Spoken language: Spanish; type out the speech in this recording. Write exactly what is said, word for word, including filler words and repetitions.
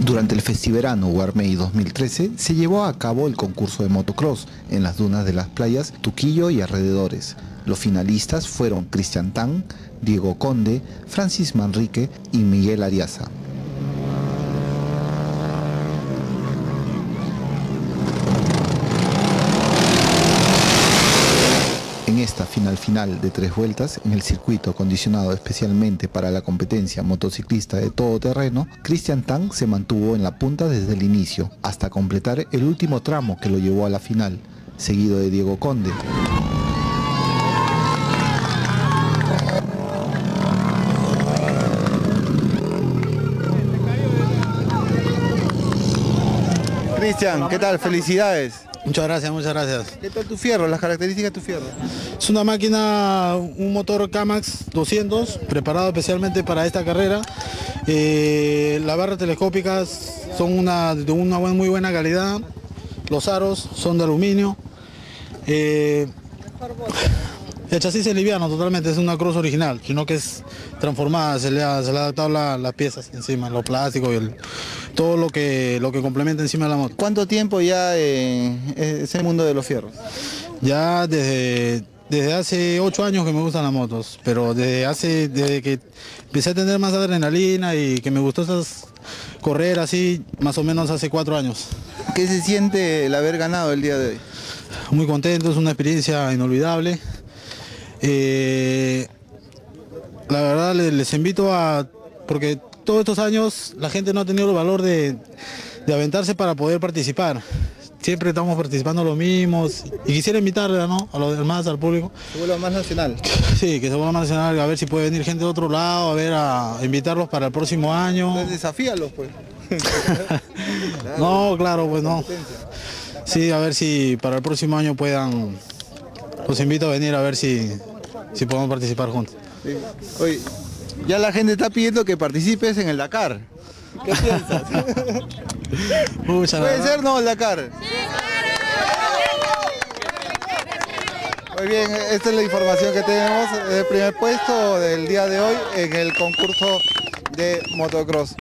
Durante el Festiverano Guarmey dos mil trece se llevó a cabo el concurso de motocross en las dunas de las playas Tuquillo y alrededores. Los finalistas fueron Cristian Tan, Diego Conde, Francis Manrique y Miguel Ariaza. En esta final final de tres vueltas, en el circuito acondicionado especialmente para la competencia motociclista de todoterreno, Cristian Tan se mantuvo en la punta desde el inicio, hasta completar el último tramo que lo llevó a la final, seguido de Diego Conde. Cristian, ¿qué tal? Felicidades. Muchas gracias, muchas gracias. ¿Qué tal tu fierro? Las características de tu fierro. Es una máquina, un motor Kamax doscientos, preparado especialmente para esta carrera. Eh, las barras telescópicas son una, de una muy buena calidad. Los aros son de aluminio. Eh, el chasis es liviano totalmente, es una Cross original, sino que es transformada, se le ha, se le ha adaptado la, las piezas encima, los plásticos y el, todo lo que, lo que complementa encima de la moto. ¿Cuánto tiempo ya en ese mundo de los fierros? Ya desde, desde hace ocho años que me gustan las motos, pero desde, hace, desde que empecé a tener más adrenalina y que me gustó esas correr así, más o menos hace cuatro años. ¿Qué se siente el haber ganado el día de hoy? Muy contento, es una experiencia inolvidable. Eh, la verdad les, les invito a, porque todos estos años la gente no ha tenido el valor de, de aventarse para poder participar. Siempre estamos participando los mismos y quisiera invitar, ¿no?, a los demás, al público. Se vuelva más nacional. Sí, que se vuelva más nacional, a ver si puede venir gente de otro lado, a ver, a invitarlos para el próximo año. Entonces desafíalos, pues. No, claro, pues no. Sí, a ver si para el próximo año puedan, los invito a venir a ver si, si podemos participar juntos. Sí. Oye, ya la gente está pidiendo que participes en el Dakar. ¿Qué piensas? Muchas ¿Puede gracias. ser no el Dakar? Muy bien, esta es la información que tenemos del primer puesto del día de hoy en el concurso de motocross.